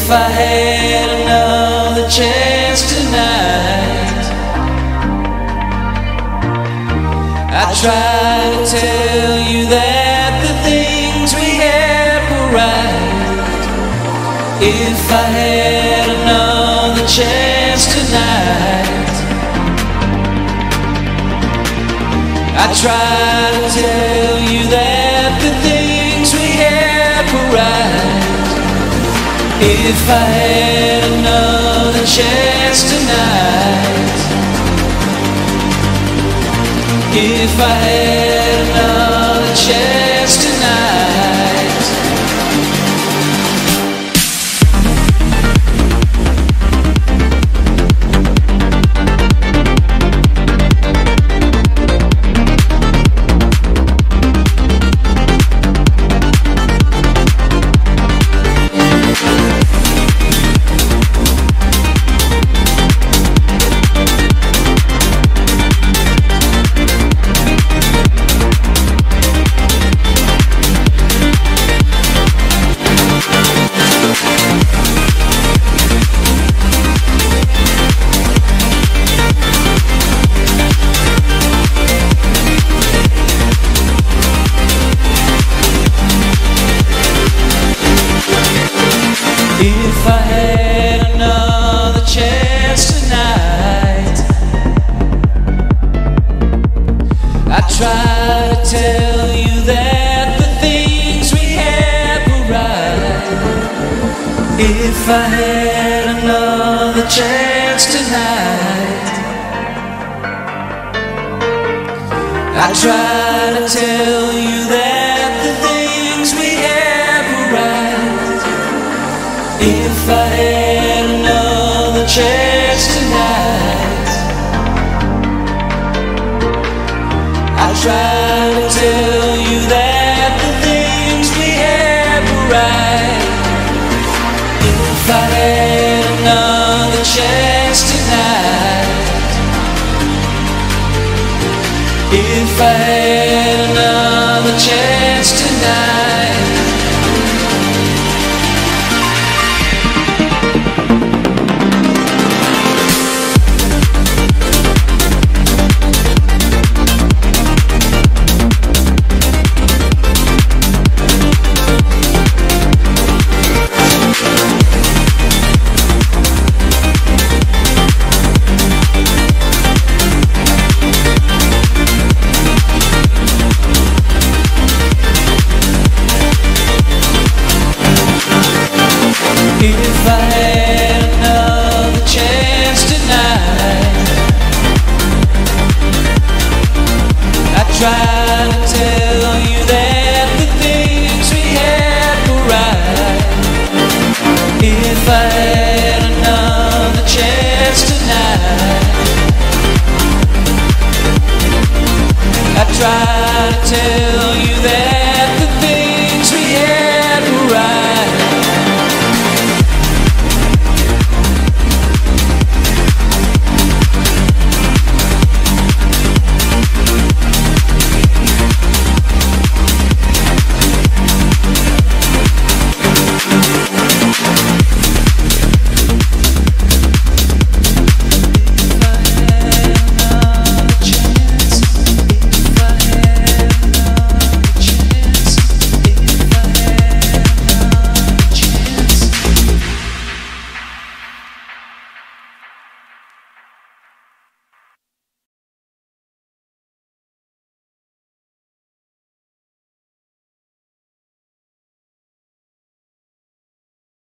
If I had another chance tonight, I'd try to tell you that the things we had were right. If I had another chance tonight, I'd try to tell you that the things we had were right. If I had another chance tonight, if I had another chance tonight. If I had another chance tonight, I'd try to tell you that the things we had were right. If I had another chance tonight, I'd try to tell you that the things we had were right. If I had another chance tonight, I'd try to tell you that the things we had were right. If I had another chance tonight, if I had another chance tonight.